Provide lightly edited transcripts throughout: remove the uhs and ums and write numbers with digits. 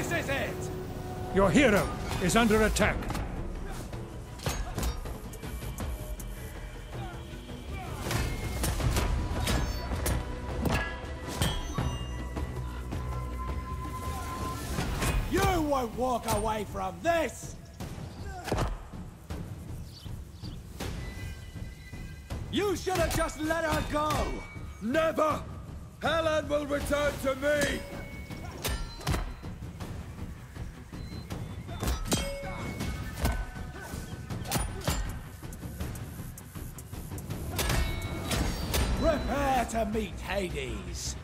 This is it! Your hero is under attack. You won't walk away from this! You should have just let her go! Never! Helen will return to me! Prepare to meet Hades!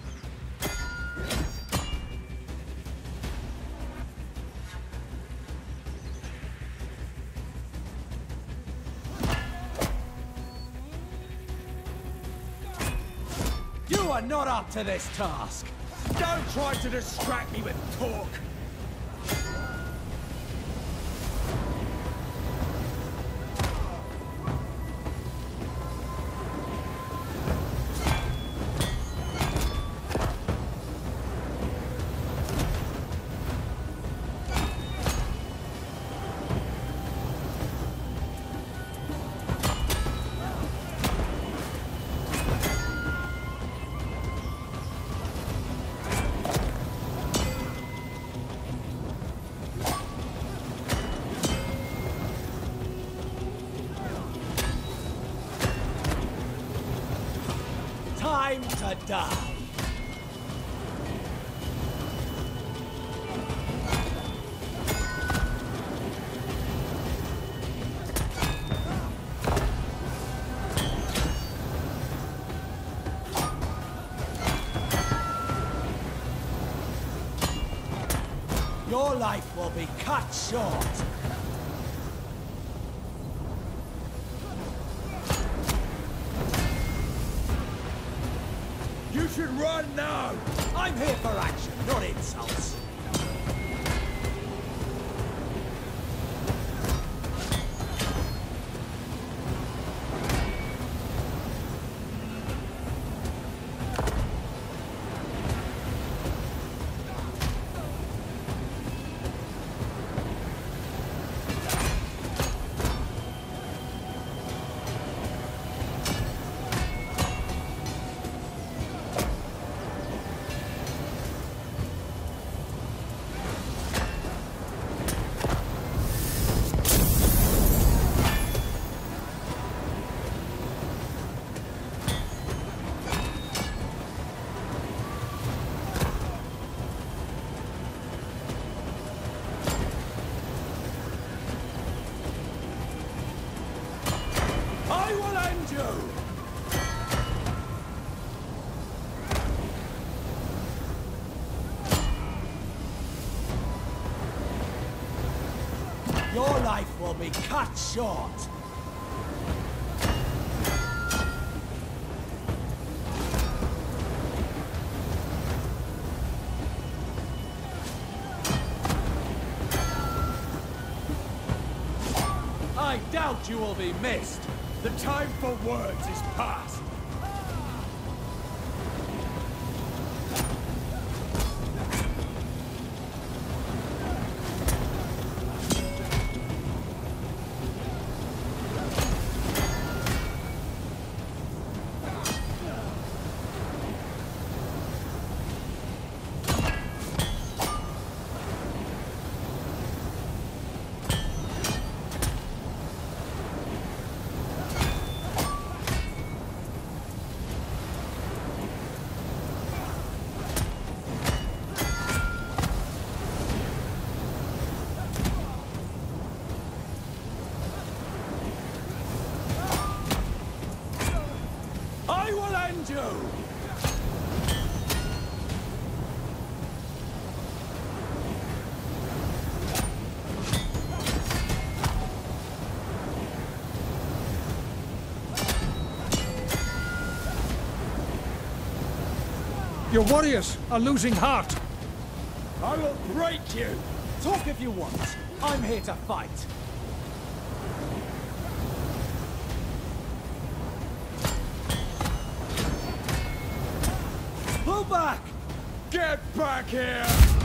You are not up to this task! Don't try to distract me with talk! Time to die! Your life will be cut short! You should run now! I'm here for action, not insults! I will end you! Your life will be cut short! I doubt you will be missed! The time for words is past! I will end you! Your warriors are losing heart. I will break you! Talk if you want. I'm here to fight. Pull back! Get back here!